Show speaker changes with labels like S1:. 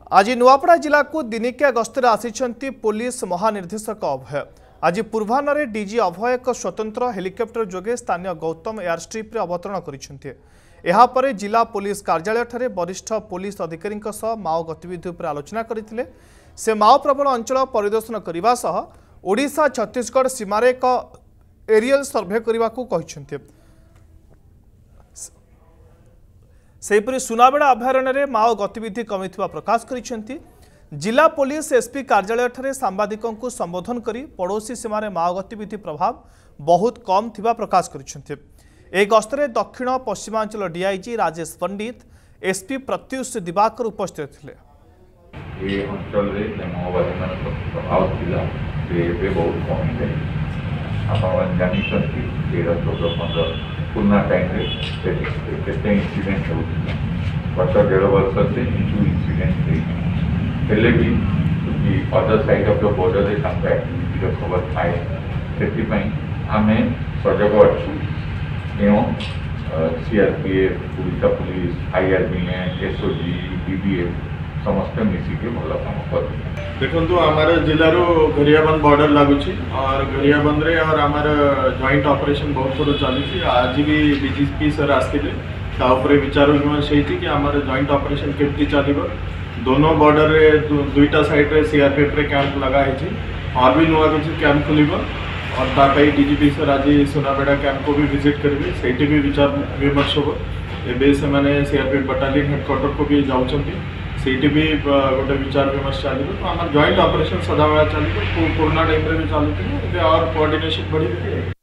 S1: आज नुआपड़ा जिला को दिनिकिया गस्तर आसी पुलिस महानिर्देशक अभय। आज पूर्वाह्न डीजी अभय एक स्वतंत्र हेलिकप्टर जोगे स्थानीय गौतम एयर स्ट्रिप रे अवतरण कर जिला पुलिस कार्यालय ठारे वरिष्ठ पुलिस अधिकारी माओ गतिविधि पर आलोचना करते। से माओ प्रबल अंचल परिदर्शन करने सह ओडिशा छत्तीसगढ़ सीमार एक एरियल सर्भे करने को सेहीपरि सुनाबेड़ा अभयारण्य माओ गतिविधि कमी प्रकाश करिसेंती। जिला पुलिस एसपी कार्यालय ठारे सांबादिकों को संबोधन करी पड़ोसी सीमार माओ गतिविधि प्रभाव बहुत कम थिबा प्रकाश करिसेंती। ए गस्तरे दक्षिण पश्चिमांचल डीआईजी राजेश पंडित एसपी प्रत्युष दिवाकर उपस्थित थिले।
S2: ये अंचल रे माओवादी मान प्रभाव थिला से बहुत कम है। आपण जानि छथि 13 14 15 पुना टाइम केते इंसिडेंट हो गत 1.5 वर्ष से इंसिडेंट हेले भी कि other side of the border activity खबर थाए से आम सजग अच्छु एवं CRPF Odisha police IRBN SOG DBF समस्त मिसिके भल काम कर
S3: देखो आमार जिलार गरियाबंद बॉर्डर लगुच और गरियाबंद रे और आमार जॉइंट ऑपरेशन बहुत थोड़ा चली। आज भी डीजीपी सर आसते विचार विमर्श होती कि आमार जॉइंट ऑपरेशन केमती चलो। दोनों बॉर्डर रे दुईटा साइड रे सीआरपीएफ रे कैंप लगा है और भी नुआ किसी कैंप खुल और ताकि डीजीपी सर आज सुनाबेड़ा कैंप को भी विजिट करेंगे से भी विचार विमर्श हो। एवं से सीआरपीएफ बटालियन हेडक्वार्टर को भी जाऊँगी सीटी भी गोटे विचार विमर्श चलो। तो आम जॉइंट ऑपरेशन सदाबेला चलो पुराना टाइम भी चलुते और कोऑर्डिनेशन बढ़ी।